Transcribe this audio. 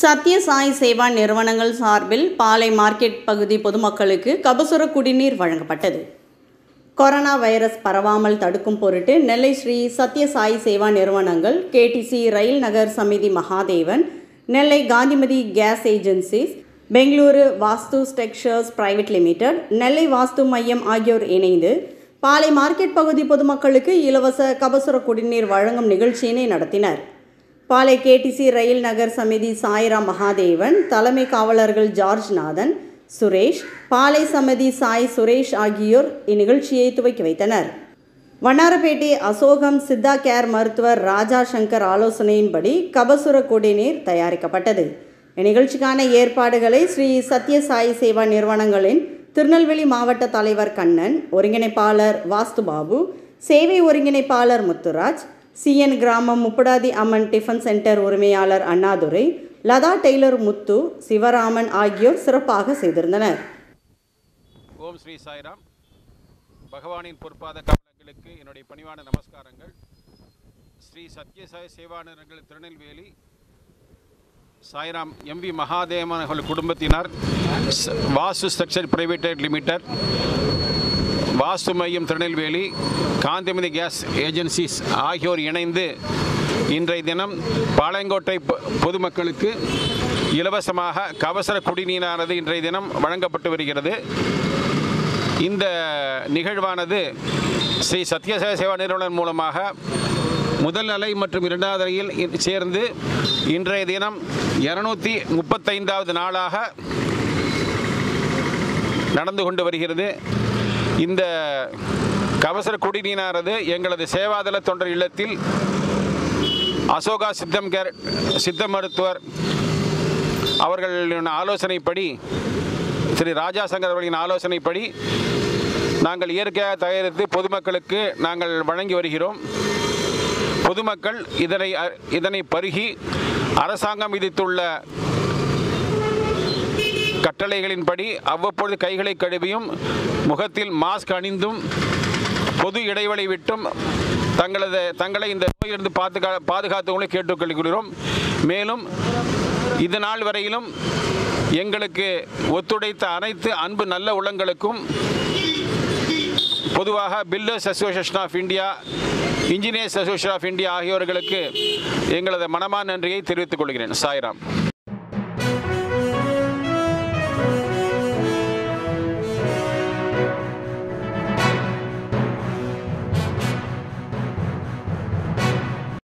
சத்ய சாய் சேவா நிறுவனங்கள் சார்பில் பாளை மார்க்கெட் பகுதி பொதுமக்களுக்கு கபசுர குடிநீர் வழங்கப்பட்டது. கொரோனா வைரஸ் பரவாமல் தடுக்கும் பொருட்டு நெல்லை ஸ்ரீ சத்ய சாய் சேவா நிறுவனங்கள், KTC rail Nagar Samiti Mahadevan, Nellai Kanthimathi gas agencies, Bengaluru Vastu structures private limited, Nellai Vastu மையம் ஆகியோர் இணைந்து பாளை மார்க்கெட் பகுதி பொதுமக்களுக்கு இலவச கபசுர குடிநீர் வழங்கும் நிகழ்ச்சியினை நடத்தினர். பாளை KTC ரயில் நகர் சமிதி சாய்ராம் மகாதேவன், தலைமை காவலர்கள் ஜார்ஜ் நாதன், சுரேஷ், பாளை சமிதி சாய் சுரேஷ் ஆகியோர் இந்நிகழ்ச்சியை துவக்கி வைத்தனர். வண்ணாரப்பேட்டை அசோகம் சித்தா கேர் மருத்துவர் ராஜா சங்கர் ஆலோசனையின்படி கபசுர குடிநீர் தயாரிக்கப்பட்டது. இந்நிகழ்ச்சிக்கான ஏற்பாடுகளை ஸ்ரீ சத்ய சாய் சேவா நிறுவனங்களின் திருநெல்வேலி மாவட்ட தலைவர் கண்ணன், ஒருங்கிணைப்பாளர் வாஸ்துபாபு, சேவை ஒருங்கிணைப்பாளர் முத்துராஜ், CN கிராமம் முப்படாதி அம்மன் டிஃபன் சென்டர் உரிமையாளர் அண்ணாதுரை, லதா டெய்லர் முத்து, சிவராமன் ஆகியோர் சிறப்பாக செய்திருந்தனர். ஓம் ஸ்ரீ சாய்ராம். பகவானின் பொற்பாத கமலங்களுக்கு என்னுடைய பணிவான நமஸ்காரங்கள். ஸ்ரீ சத்ய சாய் சேவா நிறுவனங்கள் திருநெல்வேலி சாய்ராம் MV மகாதேவன் அவர்கள் குடும்பத்தினர், Vastu structure private limited, Vastu மையம் திருநெல்வேலி, காந்திமதி கேஸ் ஏஜென்சிஸ் ஆகியோர் இணைந்து இன்றைய தினம் பாளையங்கோட்டை பொதுமக்களுக்கு இலவசமாக கபசுர குடிநீரானது இன்றைய தினம் வழங்கப்பட்டு வருகிறது. இந்த நிகழ்வானது ஸ்ரீ சத்யசாய் சேவா நிறுவனம் மூலமாக முதல் அலை மற்றும் இரண்டாவது அலையில் சேர்ந்து இன்றைய தினம் 235வது நாளாக நடந்து கொண்டு வருகிறது. இந்த கபசுர குடிநீரானது எங்களது சேவாதள தொண்டர் இல்லத்தில் அசோகா சித்த மருத்துவர் அவர்களின் ஆலோசனைப்படி, ஸ்ரீ ராஜா சங்கர் அவர்களின் ஆலோசனைப்படி நாங்கள் இயற்கையாக தயாரித்து பொதுமக்களுக்கு நாங்கள் வழங்கி வருகிறோம். பொதுமக்கள் இதனை பருகி அரசாங்கம் விதித்துள்ள கட்டளைகளின்படி அவ்வப்பொழுது கைகளை கழுவியும் முகத்தில் மாஸ்க் அணிந்தும் பொது இடைவெளி விட்டும் தங்களை இந்த நோயிலிருந்து பாதுகாத்துக்கொள்ள கேட்டுக்கொள்கிறோம். மேலும் இது நாள் வரையிலும் எங்களுக்கு ஒத்துழைத்த அனைத்து அன்பு நல்ல உள்ளங்களுக்கும், பொதுவாக builders association of India, engineers association of India ஆகியோர்களுக்கு எங்களது மனமான நன்றியை தெரிவித்துக் கொள்கிறேன். சாய்ராம்.